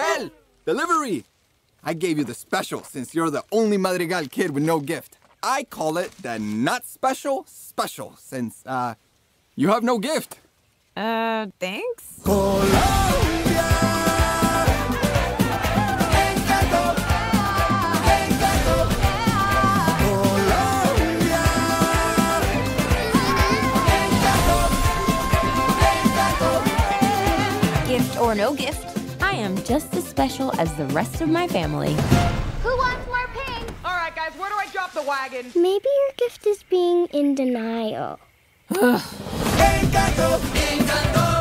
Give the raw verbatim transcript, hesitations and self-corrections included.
Miguel! Delivery! I gave you the special since you're the only Madrigal kid with no gift. I call it the not special special since, uh, you have no gift. Uh, thanks? Colômbia! Encanto! Encanto! Colômbia! Encanto! Encanto! Gift or no gift, I am just as special as the rest of my family. Who wants more pink? All right, guys, where do I drop the wagon? Maybe your gift is being in denial. Encanto! Encanto!